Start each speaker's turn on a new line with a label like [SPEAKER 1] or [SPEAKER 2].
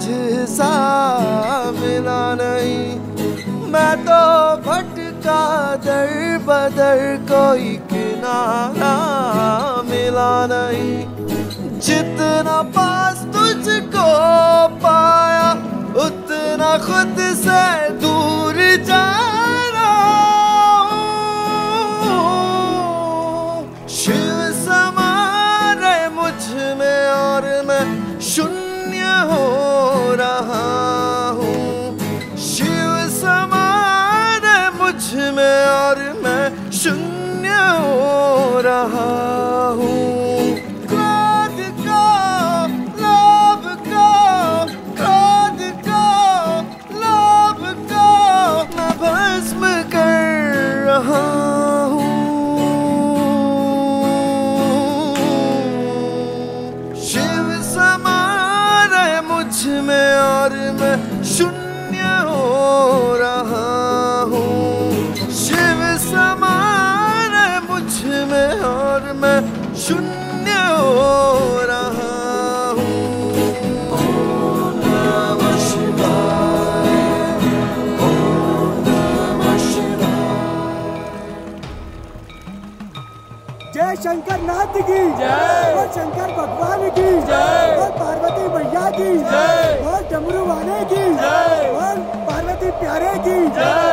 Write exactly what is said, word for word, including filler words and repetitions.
[SPEAKER 1] तुझसा मिला नहीं। मैं तो भटका दर बदर, कोई किनारा मिला नहीं। जितना पास तुझको पाया, उतना खुद से दूर जा रहा हूँ। शिव समा रहे मुझ में और मैं शून्य हो रहा हूँ। शिव समा रहे मुझ में और मैं शून्य हो रहा हूँ। क्रोध को, लोभ को, क्रोध को, लोभ को मैं भस्म कर रहा हूँ। शिव समा रहे मुझ में और मैं शून्य हो रहा हूँ। शिव समा रहे मुझ में और मैं शून्य हो रहा हूँ। ओम नमः शिवाय, ओम नमः शिवाय।
[SPEAKER 2] जय शंकर नाथ की जय, और शंकर भगवान की जय, और पार्वती मैया की जय, और डमरू वाले की जय, और पार्वती प्यारे की जय।